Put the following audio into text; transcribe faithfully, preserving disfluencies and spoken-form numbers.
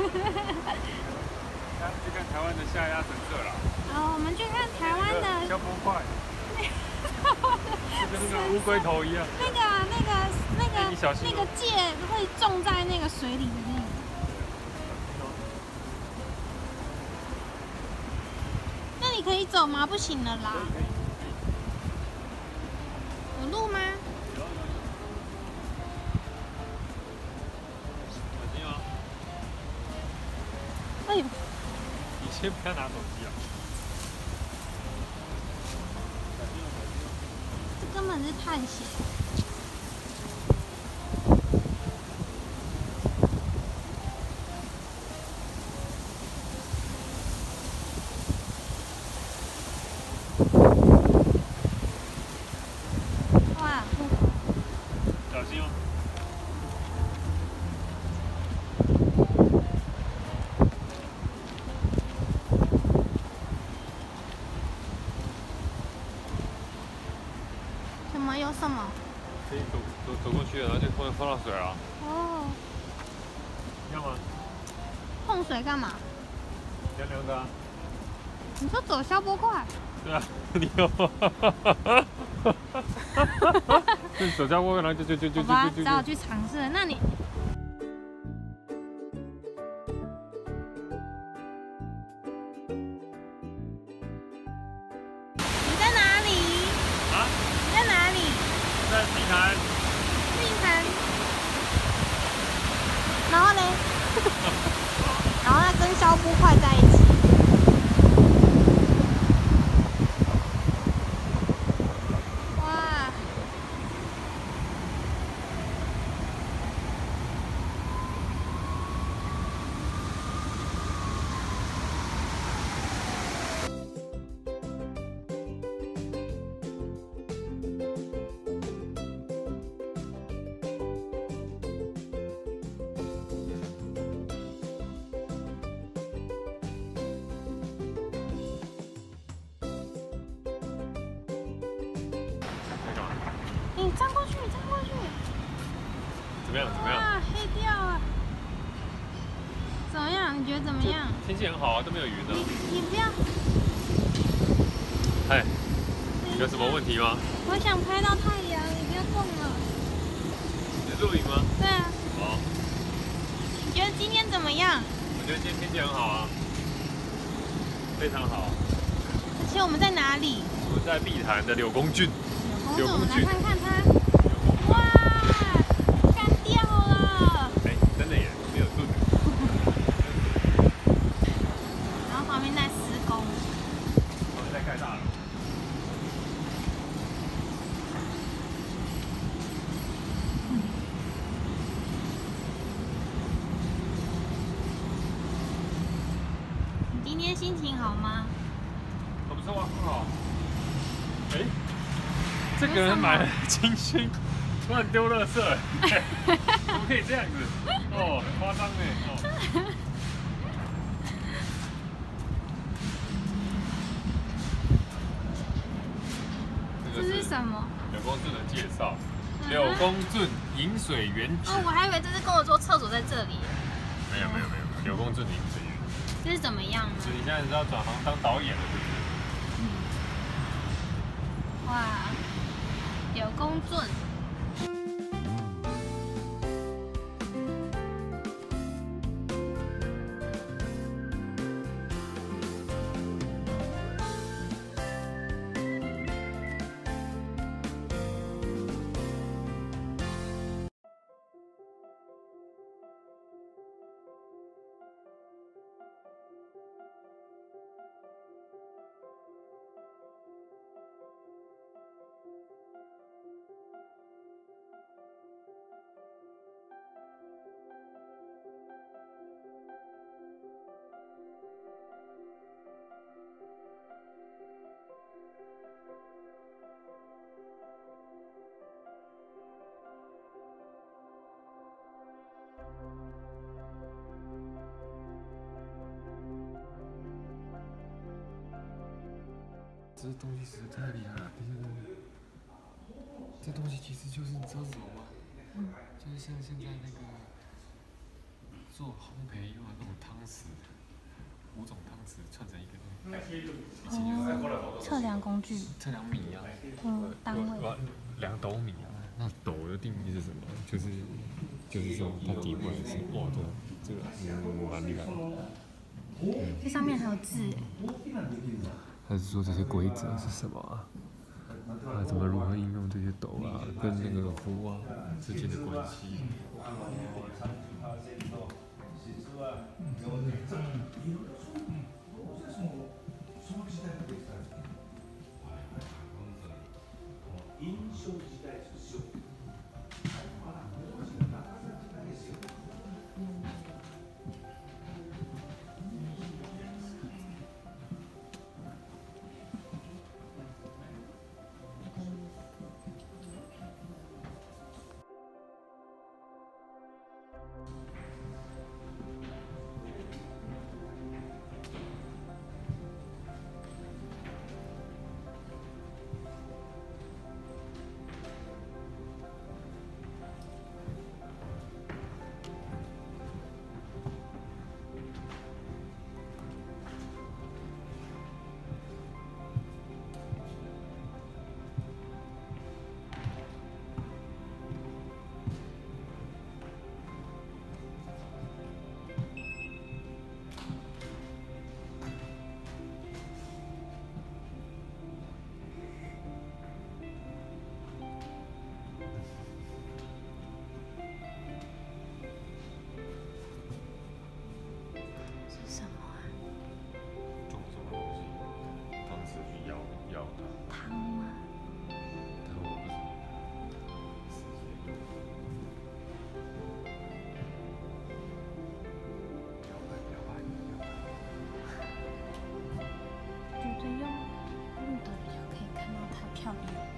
去看台湾的下鸭神社啦。 好，我们去看台湾的消波块，就跟那个乌龟头一样。 那个那个那个你小心那个芥会种在那个水里的那个。那你可以走吗？不行了啦。有路吗？哎呦！ 你先不要拿手机啊！ 这根本是探险。哇！ 小心哦！ 什么？有什么？ 可以走走走过去，然后就碰碰到水了。 哦。 要吗？ 碰水干嘛？ 凉凉的啊。 你说走消波块？ 对啊，你有。就走消波块，然后就就就就就就。 好吧，只好去尝试了。那你？你在哪里？ 啊？ 你在哪里？ 在地坛。 地坛。然后呢？然后它跟消波块在一起。哇！你站过去，站过去。 怎么样？怎么样？ 哇，黑掉了。怎么样？你觉得怎么样？ 天气很好啊，都没有云呢。 你你不要。 哎，有什么问题吗？ 我想拍到太阳，你不要动了。 你录影吗？ 对啊。 好。 你觉得今天怎么样？ 我觉得今天天气很好啊，非常好。 而且我们在哪里？ 我们在碧潭的柳公郡。 柳公郡，我们来看看它。哇，干掉了！ 哎，真的耶，没有盾。 然后旁边在施工。 旁边在盖大楼。 你今天心情好吗？ 很不错啊，很好。哎，这个人买了金星，突然丢垃圾，怎么可以这样子？哦，很夸张呢。哦。 这是什么？ 柳公圳的介绍。柳公圳饮水原址。 哦，我还以为这是跟我说厕所在这里。 没有没有没有，柳公圳饮水原址。 这是怎么样呢？ 所以你现在是要转行当导演了，是不是？ 哇，柳公圳。 这东西实在太厉害了，这东西其实就是你知道什么吗？嗯，就是像现在那个做做烘焙用的那种汤匙，五种汤匙串成一个。以前就是测量工具， 测量米啊， 嗯，单位。 量斗米啊，那斗的定义是什么？就是就是说它底部来是哇，这个这个嗯蛮厉害的。 这上面还有字哎。 还是说这些规则是什么啊？啊，怎么如何应用这些斗啊，跟那个壶啊之间的关系？ 是什么啊？ 装什么东西？汤匙去舀舀它。 汤吗？ 但我不知道。摇摆摇摆摇摆。 觉得用录的比较可以看到它漂亮。